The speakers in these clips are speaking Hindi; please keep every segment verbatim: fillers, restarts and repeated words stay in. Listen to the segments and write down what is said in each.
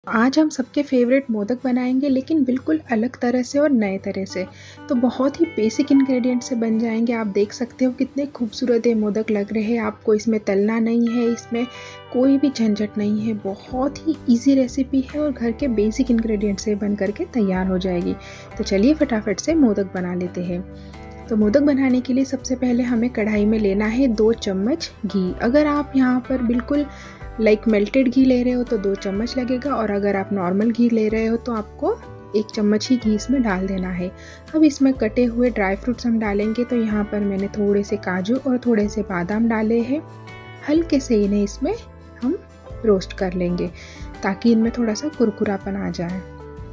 आज हम सबके फेवरेट मोदक बनाएंगे, लेकिन बिल्कुल अलग तरह से और नए तरह से। तो बहुत ही बेसिक इंग्रेडिएंट से बन जाएंगे। आप देख सकते हो कितने खूबसूरत ये मोदक लग रहे हैं। आपको इसमें तलना नहीं है, इसमें कोई भी झंझट नहीं है। बहुत ही इजी रेसिपी है और घर के बेसिक इंग्रेडिएंट से बन करके तैयार हो जाएगी। तो चलिए फटाफट से मोदक बना लेते हैं। तो मोदक बनाने के लिए सबसे पहले हमें कढ़ाई में लेना है दो चम्मच घी। अगर आप यहाँ पर बिल्कुल लाइक मेल्टेड घी ले रहे हो तो दो चम्मच लगेगा, और अगर आप नॉर्मल घी ले रहे हो तो आपको एक चम्मच ही घी इसमें डाल देना है। अब इसमें कटे हुए ड्राई फ्रूट्स हम डालेंगे। तो यहाँ पर मैंने थोड़े से काजू और थोड़े से बादाम डाले हैं। हल्के से इन्हें इसमें हम रोस्ट कर लेंगे ताकि इनमें थोड़ा सा कुरकुरापन आ जाए।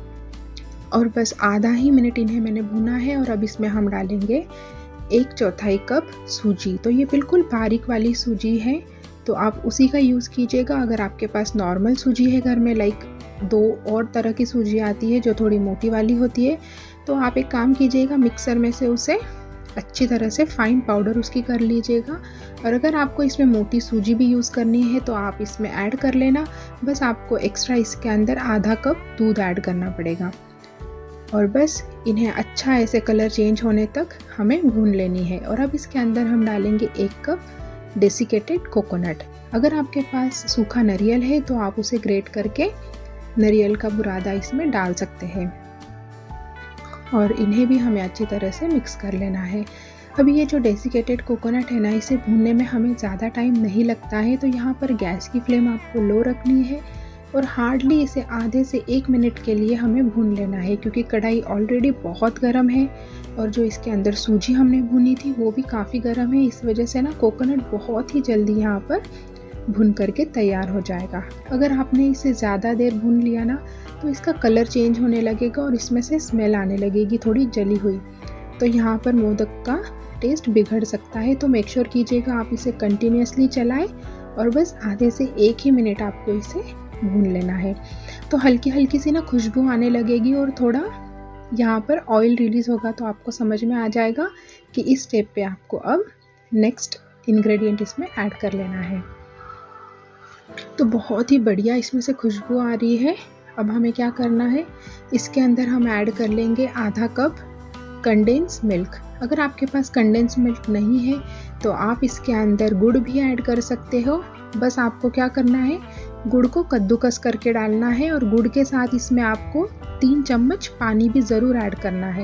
और बस आधा ही मिनट इन्हें मैंने भुना है। और अब इसमें हम डालेंगे एक चौथाई कप सूजी। तो ये बिल्कुल बारीक वाली सूजी है, तो आप उसी का यूज़ कीजिएगा। अगर आपके पास नॉर्मल सूजी है घर में, लाइक दो और तरह की सूजी आती है जो थोड़ी मोटी वाली होती है, तो आप एक काम कीजिएगा, मिक्सर में से उसे अच्छी तरह से फाइन पाउडर उसकी कर लीजिएगा। और अगर आपको इसमें मोटी सूजी भी यूज़ करनी है तो आप इसमें ऐड कर लेना। बस आपको एक्स्ट्रा इसके अंदर आधा कप दूध ऐड करना पड़ेगा। और बस इन्हें अच्छा ऐसे कलर चेंज होने तक हमें भून लेनी है। और अब इसके अंदर हम डालेंगे एक कप डेसिकेटेड कोकोनट। अगर आपके पास सूखा नारियल है तो आप उसे ग्रेट करके नारियल का बुरादा इसमें डाल सकते हैं। और इन्हें भी हमें अच्छी तरह से मिक्स कर लेना है। अभी ये जो डेसिकेटेड कोकोनट है ना, इसे भूनने में हमें ज़्यादा टाइम नहीं लगता है। तो यहाँ पर गैस की फ्लेम आपको लो रखनी है और हार्डली इसे आधे से एक मिनट के लिए हमें भून लेना है, क्योंकि कढ़ाई ऑलरेडी बहुत गर्म है और जो इसके अंदर सूजी हमने भुनी थी वो भी काफ़ी गर्म है। इस वजह से ना कोकोनट बहुत ही जल्दी यहाँ पर भुन करके तैयार हो जाएगा। अगर आपने इसे ज़्यादा देर भून लिया ना तो इसका कलर चेंज होने लगेगा और इसमें से स्मेल आने लगेगी थोड़ी जली हुई। तो यहाँ पर मोदक का टेस्ट बिगड़ सकता है। तो मेक श्योर कीजिएगा आप इसे कंटिन्यूसली चलाएं और बस आधे से एक ही मिनट आपको इसे भून लेना है। तो हल्की हल्की सी ना खुशबू आने लगेगी और थोड़ा यहाँ पर ऑयल रिलीज़ होगा, तो आपको समझ में आ जाएगा कि इस स्टेप पे आपको अब नेक्स्ट इंग्रेडिएंट इसमें ऐड कर लेना है। तो बहुत ही बढ़िया इसमें से खुशबू आ रही है। अब हमें क्या करना है, इसके अंदर हम ऐड कर लेंगे आधा कप कंडेंस मिल्क। अगर आपके पास कंडेंस मिल्क नहीं है तो आप इसके अंदर गुड़ भी ऐड कर सकते हो। बस आपको क्या करना है, गुड़ को कद्दूकस करके डालना है और गुड़ के साथ इसमें आपको तीन चम्मच पानी भी ज़रूर ऐड करना है।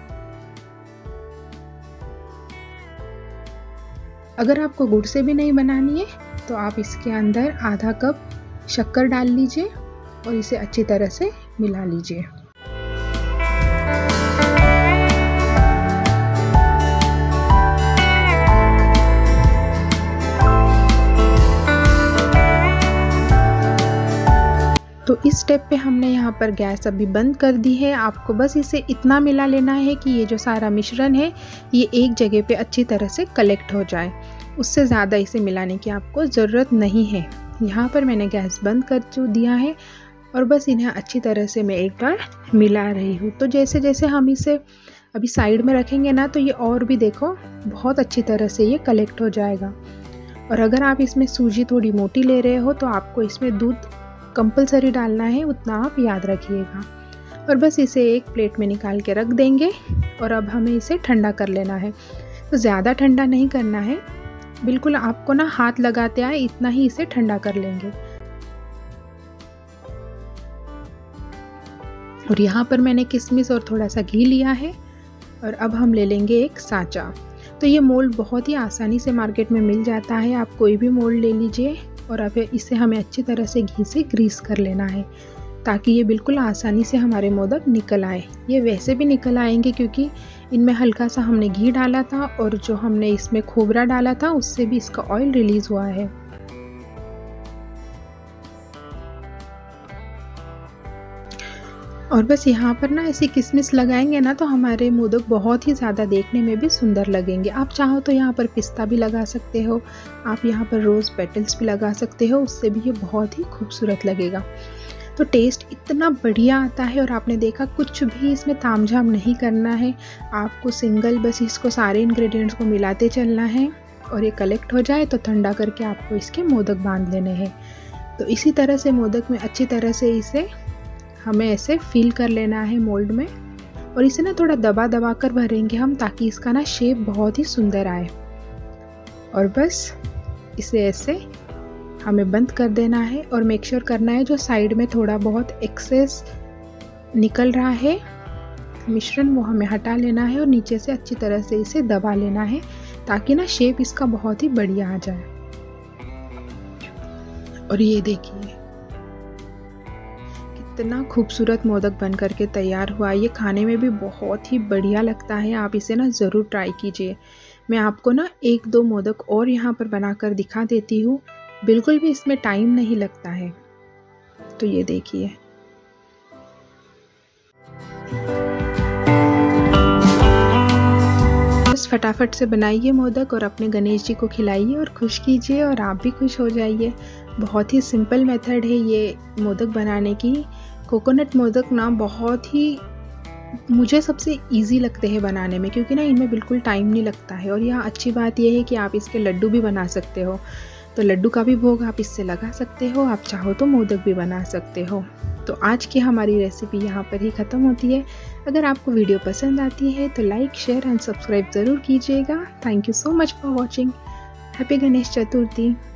अगर आपको गुड़ से भी नहीं बनानी है तो आप इसके अंदर आधा कप शक्कर डाल लीजिए और इसे अच्छी तरह से मिला लीजिए। तो इस स्टेप पे हमने यहाँ पर गैस अभी बंद कर दी है। आपको बस इसे इतना मिला लेना है कि ये जो सारा मिश्रण है ये एक जगह पे अच्छी तरह से कलेक्ट हो जाए। उससे ज़्यादा इसे मिलाने की आपको ज़रूरत नहीं है। यहाँ पर मैंने गैस बंद कर जो दिया है और बस इन्हें अच्छी तरह से मैं एक बार मिला रही हूँ। तो जैसे जैसे हम इसे अभी साइड में रखेंगे ना तो ये और भी देखो बहुत अच्छी तरह से ये कलेक्ट हो जाएगा। और अगर आप इसमें सूजी थोड़ी मोटी ले रहे हो तो आपको इसमें दूध कंपलसरी डालना है, उतना आप याद रखिएगा। और बस इसे एक प्लेट में निकाल के रख देंगे। और अब हमें इसे ठंडा कर लेना है। तो ज़्यादा ठंडा नहीं करना है, बिल्कुल आपको ना हाथ लगाते आए इतना ही इसे ठंडा कर लेंगे। और यहाँ पर मैंने किशमिश और थोड़ा सा घी लिया है। और अब हम ले लेंगे एक सांचा। तो ये मोल्ड बहुत ही आसानी से मार्केट में मिल जाता है, आप कोई भी मोल्ड ले लीजिए। और अब इसे हमें अच्छी तरह से घी से ग्रीस कर लेना है ताकि ये बिल्कुल आसानी से हमारे मोदक निकल आए। ये वैसे भी निकल आएंगे क्योंकि इनमें हल्का सा हमने घी डाला था और जो हमने इसमें खोबरा डाला था उससे भी इसका ऑयल रिलीज़ हुआ है। और बस यहाँ पर ना ऐसी किशमिश लगाएंगे ना तो हमारे मोदक बहुत ही ज़्यादा देखने में भी सुंदर लगेंगे। आप चाहो तो यहाँ पर पिस्ता भी लगा सकते हो, आप यहाँ पर रोज़ पेटल्स भी लगा सकते हो, उससे भी ये बहुत ही खूबसूरत लगेगा। तो टेस्ट इतना बढ़िया आता है। और आपने देखा कुछ भी इसमें तामझाम नहीं करना है, आपको सिंगल बस इसको सारे इंग्रेडिएंट्स को मिलाते चलना है और ये कलेक्ट हो जाए तो ठंडा करके आपको इसके मोदक बांध लेने हैं। तो इसी तरह से मोदक में अच्छी तरह से इसे हमें ऐसे फिल कर लेना है मोल्ड में, और इसे ना थोड़ा दबा दबा कर भरेंगे हम, ताकि इसका ना शेप बहुत ही सुंदर आए। और बस इसे ऐसे हमें बंद कर देना है और मेक श्योर करना है जो साइड में थोड़ा बहुत एक्सेस निकल रहा है मिश्रण वो हमें हटा लेना है और नीचे से अच्छी तरह से इसे दबा लेना है, ताकि ना शेप इसका बहुत ही बढ़िया आ जाए। और ये देखिए कितना खूबसूरत मोदक बन करके तैयार हुआ। ये खाने में भी बहुत ही बढ़िया लगता है, आप इसे ना ज़रूर ट्राई कीजिए। मैं आपको ना एक दो मोदक और यहाँ पर बनाकर दिखा देती हूँ, बिल्कुल भी इसमें टाइम नहीं लगता है। तो ये देखिए, बस फटाफट से बनाइए मोदक और अपने गणेश जी को खिलाइए और खुश कीजिए, और आप भी खुश हो जाइए। बहुत ही सिंपल मेथड है ये मोदक बनाने की। कोकोनट मोदक ना बहुत ही मुझे सबसे इजी लगते हैं बनाने में, क्योंकि ना इनमें बिल्कुल टाइम नहीं लगता है। और यहाँ अच्छी बात यह है कि आप इसके लड्डू भी बना सकते हो, तो लड्डू का भी भोग आप इससे लगा सकते हो। आप चाहो तो मोदक भी बना सकते हो। तो आज की हमारी रेसिपी यहाँ पर ही ख़त्म होती है। अगर आपको वीडियो पसंद आती है तो लाइक, शेयर एंड सब्सक्राइब ज़रूर कीजिएगा। Thank you so much for watching. Happy Ganesh Chaturthi.